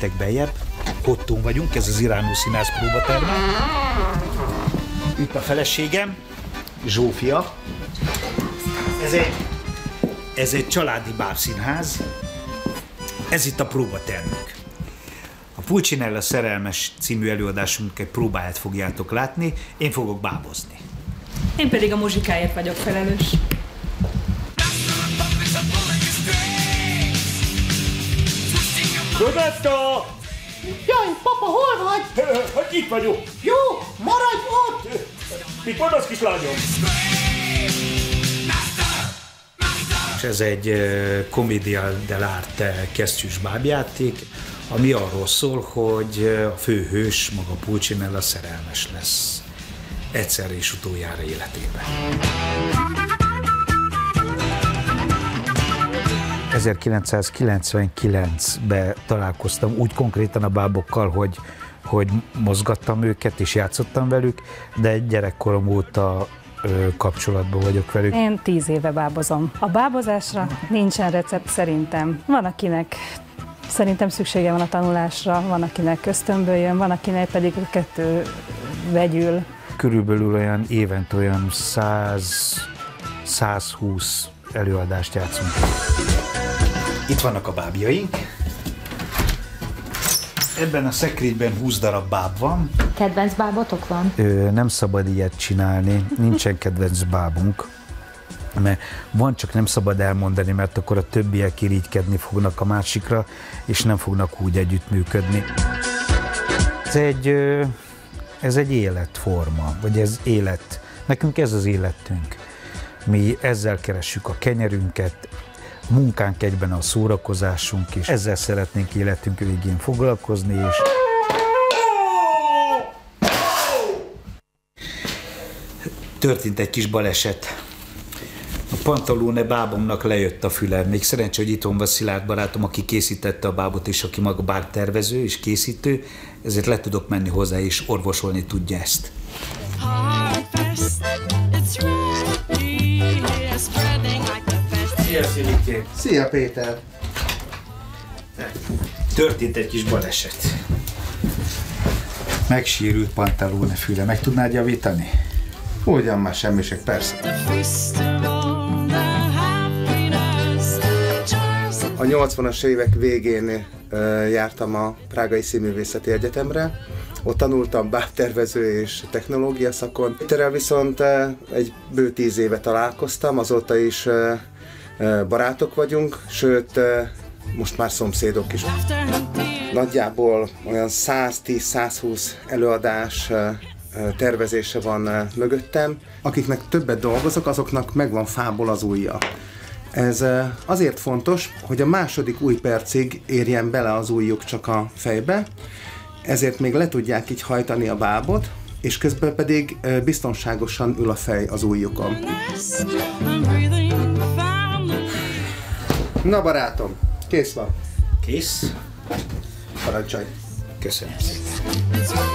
lépjetek beljebb. Hottón vagyunk, ez az Iránó Színház próbaterme. Itt a feleségem, Zsófia. Ez egy családi bábszínház. Ez itt a próbatermünk. A Pulcinella szerelmes című előadásunk egy próbáját fogjátok látni, én fogok bábozni. Én pedig a muzsikáért vagyok felelős. Roberta! Jaj, papa, hol vagy? Hát itt vagyok. Jó, maradj ott! Mit mondasz, kislányom? És ez egy Commedia dell'arte kesztyűs bábjáték, ami arról szól, hogy a főhős, maga Pulcinella szerelmes lesz egyszer és utoljára életében. 1999-ben találkoztam úgy konkrétan a bábokkal, hogy mozgattam őket és játszottam velük, de gyerekkorom óta kapcsolatban vagyok velük. Én 10 éve bábozom. A bábozásra nincsen recept szerintem. Van, akinek szerintem szüksége van a tanulásra, van, akinek ösztönből jön, van, akinek pedig a kettő vegyül. Körülbelül olyan évente olyan 100-120 előadást játszunk. Itt vannak a bábjaink. Ebben a szekrényben 20 darab báb van. Kedvenc bábotok van? Nem szabad ilyet csinálni, nincsen kedvenc bábunk. Mert van, csak nem szabad elmondani, mert akkor a többiek irigykedni fognak a másikra, és nem fognak úgy együttműködni. Ez egy életforma, vagy ez élet. Nekünk ez az életünk. Mi ezzel keressük a kenyerünket, munkánk egyben a szórakozásunk is. Ezzel szeretnénk életünk végén foglalkozni, és történt egy kis baleset. A Pantalone bábomnak lejött a füle. Még szerencsé, hogy itthon van Szilárd barátom, aki készítette a bábot, és aki maga bábtervező és készítő, ezért le tudok menni hozzá, és orvosolni tudja ezt. Szia, Sziliké! Szia, Péter! Történt egy kis baleset. Megsérült Pantalone füle. Meg tudnád javítani? Ugyan már semmiség, persze. A 80-as évek végén jártam a Prágai Színművészeti Egyetemre. Ott tanultam bábtervező és technológia szakon. Péterrel viszont egy bő 10 éve találkoztam, azóta is barátok vagyunk, sőt, most már szomszédok is. Nagyjából olyan 110-120 előadás tervezése van mögöttem. Akiknek többet dolgozok, azoknak megvan fából az ujja. Ez azért fontos, hogy a második ujjpercig érjen bele az ujjuk csak a fejbe, ezért még le tudják így hajtani a bábot, és közben pedig biztonságosan ül a fej az ujjukon. Na barátom, kész van. Kész? Parancsolj. Köszönöm szépen.